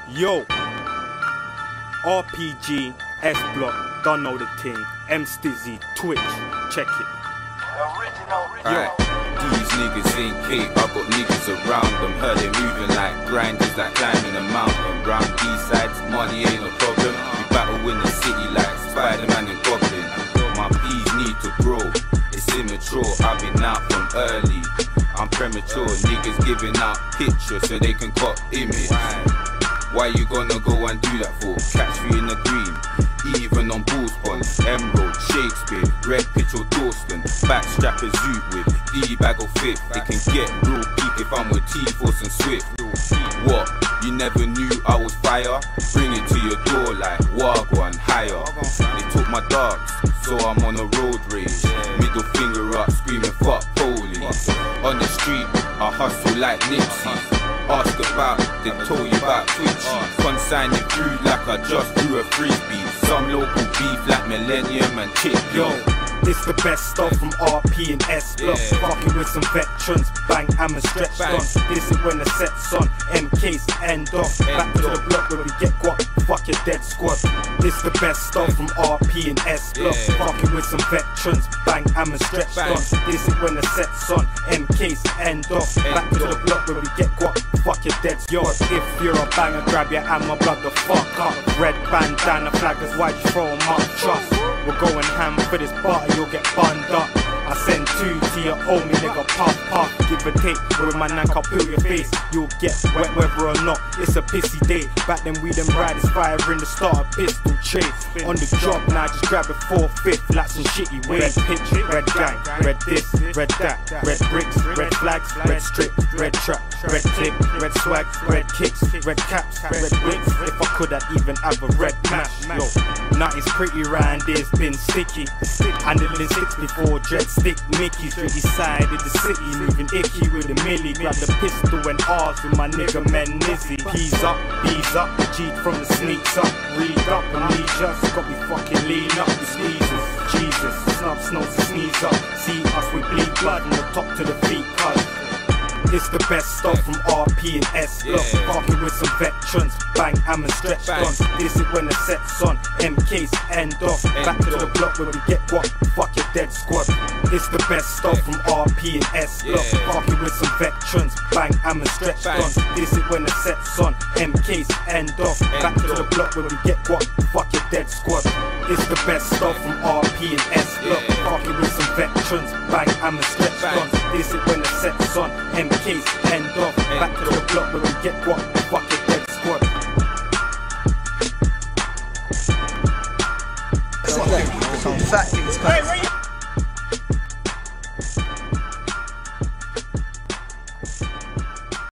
Yo, RPG, S Block, don't know the thing. M Stizzy, Twitch, check it. Yo, these niggas ain't cake, I got niggas around them. Heard they moving like grinders, like climbing a mountain. Round these sides, money ain't a problem. We battle in the city like Spider-Man and Goblin. My peas need to grow, it's immature. I've been out from early, I'm premature. Niggas giving out pictures so they can cop image. Why you gonna go and do that for? Catch me in the green, even on Bulls Bonds, Emerald, Shakespeare, Red Pitch or Dawson. Backstrap a zoot with D-bag or fifth. They can get real peak if I'm with T-Force and Swift. What? You never knew I was fire? Bring it to your door like Wagwan, higher. They took my dogs, so I'm on a road rage. Middle finger up, screaming fuck police. On the street, I hustle like Nipsey. Ask about, they told you about Twitchy. Consigning food like I just threw a frisbee. Some local beef like Millennium and Chip. Yo, this the best stuff from RP and S Block. Fucking with some veterans, bang, hammer, stretch guns. This is when the set's on, MK's end off. Back to the block where we get guap, fuck your dead squad. This the best stuff from RP and S Block. Fucking with some veterans, bang, hammer, stretch guns. This is when the set's on, MK's end off. Back to the block where we get guap, fuck your dead squad. If you're a banger, grab your hammer, blood the fuck up. Red bandana, flaggers, why'd you throw 'em up? Trust, we're going ham for this party, you'll get burned up. I send two to your homie, nigga, puff, puff. Give a take, with my knife, I'll peel your face. You'll get wet whether or not, it's a pissy day. Back then we them riders, fire in the start, a pistol chase. On the job now, just grab a 4/5, like some shitty way. Red pitch, red gang, red this, red that. Red bricks, red flags, red strip, red trap, red clip, red swag, red kicks, red caps, red whips. If I could, I'd even have a red match. Yo, nothing's pretty round here's been sticky. Handling six before dread stick Mickey. Streety side of the city, moving icky with a millie. Grab the pistol and R's with my nigga man Nizzy. P's up, G'd from the sneaks up. Read up, amnesia, got me fucking lean up with sneezes. Jesus, snub snows to sneeze up. See us, we bleed blood from the top to the feet, cuz it's the best stuff from RP and S Block. Fucking with some veterans, bang, hammer, stretch guns. This is when the set's on, MK's end off. Back to the block where we get what? Fuck your dead squad. It's the best stuff from RP and S Block. Fucking with some veterans, bang, hammer, stretch guns. This is when the set's on, MK's end off. Back to the block where we get what? Fuck your dead squad. It's the best stuff from RP and S Block. Fucking with some veterans, bang, hammer, stretch guns. This is when the set's on, MK's end off. Back to the block where we get what? Fuck your dead squad. Some fat things coming.